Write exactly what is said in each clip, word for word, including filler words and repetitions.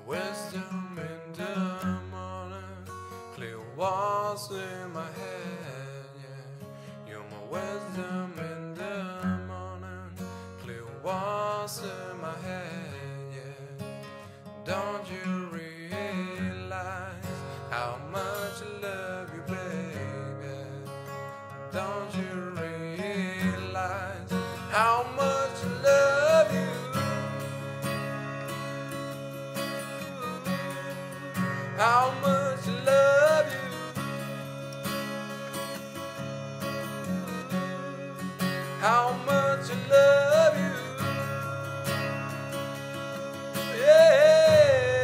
wisdom in the morning, clear walls in my head, yeah. You're my wisdom in the morning, clear walls in my head, yeah. Don't you realize how much I love you, baby? Don't you realize how much I love you? How much I love you? How much I love you? Yeah.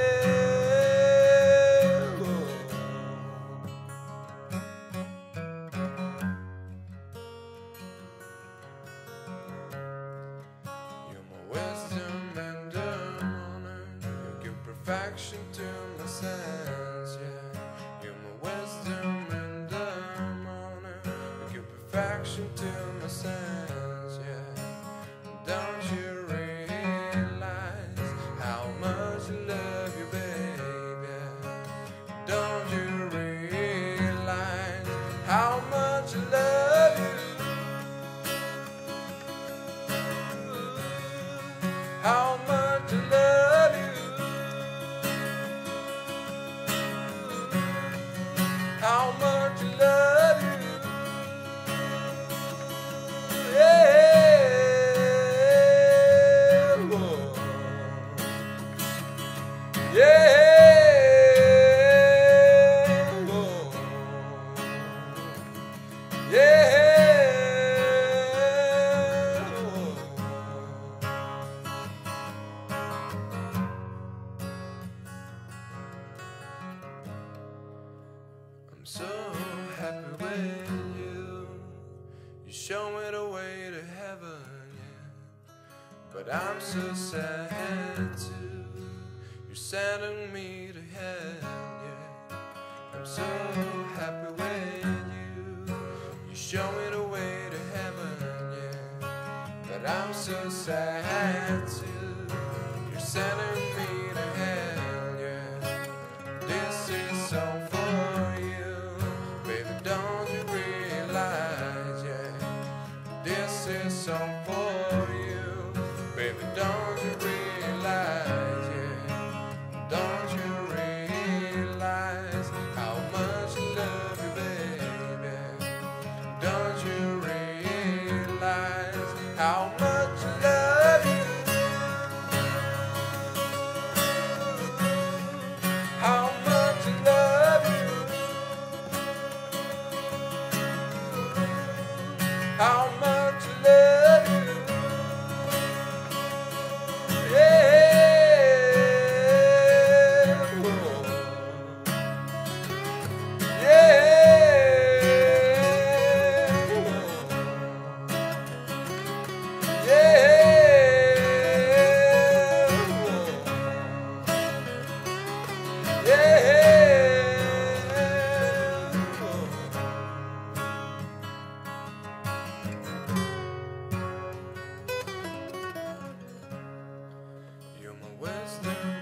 You're my wisdom in the morning, you give perfection to my sense, yeah. You're my wisdom in the morning, you give perfection to my sense, yeah. Don't you realize how much I love you, baby? Don't you realize how much I love you? How much I love you? How much I love you? Yeah. Whoa. Yeah. Whoa. Yeah. I'm so happy with you. You show me the way to heaven, yeah. But I'm so sad too. You're sending me to hell, yeah. I'm so happy with you. You show me the way to heaven, yeah. But I'm so sad too. You're sending me to hell, yeah. This is so for you, baby, don't you realize, yeah. This is so for you, baby, don't you realize, yeah. Don't you realize how much I love you, baby? Don't you realize how much I love you? How much I love you? How much I love you? Yeah. Whoa. Yeah. Whoa. Yeah. Whoa. Yeah. You're my wisdom